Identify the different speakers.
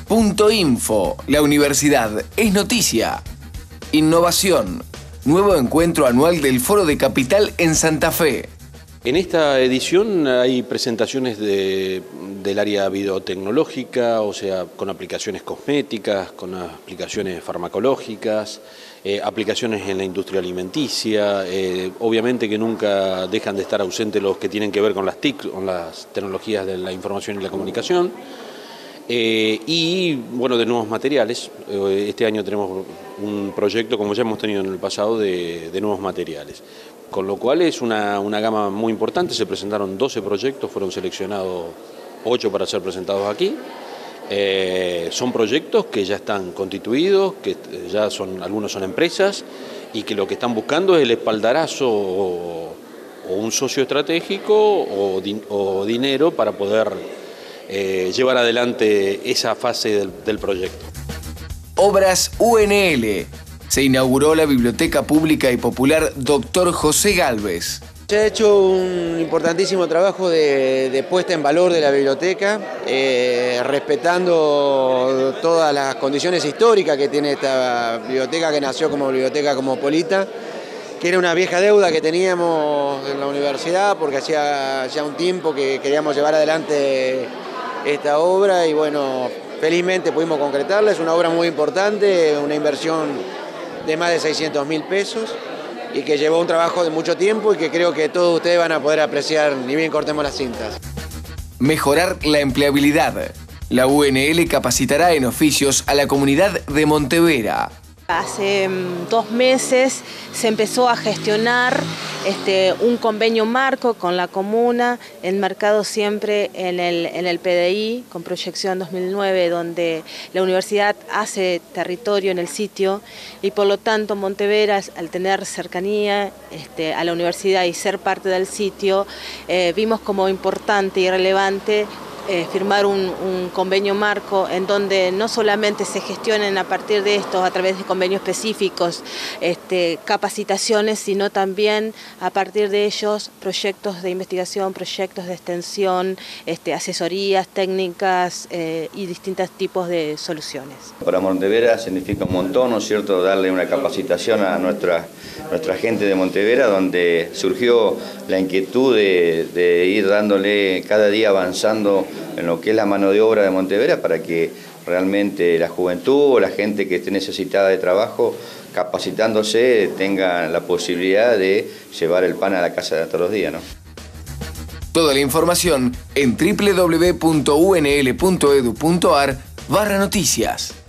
Speaker 1: UNL.info. La universidad es noticia. Innovación. Nuevo encuentro anual del Foro de Capital en Santa Fe.
Speaker 2: En esta edición hay presentaciones del área biotecnológica, o sea, con aplicaciones cosméticas, con aplicaciones farmacológicas, aplicaciones en la industria alimenticia, obviamente que nunca dejan de estar ausentes los que tienen que ver con las TIC, con las tecnologías de la información y la comunicación, y bueno, de nuevos materiales. Este año tenemos un proyecto, como ya hemos tenido en el pasado, de nuevos materiales. Con lo cual es una gama muy importante. Se presentaron 12 proyectos, fueron seleccionados 8 para ser presentados aquí. Son proyectos que ya están constituidos, que ya algunos son empresas y que lo que están buscando es el espaldarazo o un socio estratégico o dinero para poder llevar adelante esa fase del proyecto.
Speaker 1: Obras UNL. Se inauguró la Biblioteca Pública y Popular Dr. José Gálvez.
Speaker 3: Se ha hecho un importantísimo trabajo de puesta en valor de la biblioteca, respetando todas las condiciones históricas que tiene esta biblioteca, que nació como biblioteca cosmopolita, que era una vieja deuda que teníamos en la universidad porque hacía ya un tiempo que queríamos llevar adelante esta obra y bueno, felizmente pudimos concretarla. Es una obra muy importante, una inversión de más de 600.000 pesos y que llevó un trabajo de mucho tiempo y que creo que todos ustedes van a poder apreciar ni bien cortemos las cintas.
Speaker 1: Mejorar la empleabilidad. La UNL capacitará en oficios a la comunidad de Montevera.
Speaker 4: Hace 2 meses se empezó a gestionar un convenio marco con la comuna, enmarcado siempre en el PDI, con proyección 2009, donde la universidad hace territorio en el sitio y por lo tanto Montevera, al tener cercanía a la universidad y ser parte del sitio, vimos como importante y relevante firmar un convenio marco en donde no solamente se gestionen a partir de esto, a través de convenios específicos, capacitaciones, sino también a partir de ellos proyectos de investigación, proyectos de extensión, asesorías técnicas y distintos tipos de soluciones.
Speaker 5: Para Montevera significa un montón, ¿no es cierto?, darle una capacitación a nuestra gente de Montevera, donde surgió la inquietud de ir dándole cada día avanzando en lo que es la mano de obra de Montevera para que realmente la juventud o la gente que esté necesitada de trabajo, capacitándose, tenga la posibilidad de llevar el pan a la casa de todos los días, ¿no?
Speaker 1: Toda la información en www.unl.edu.ar/noticias.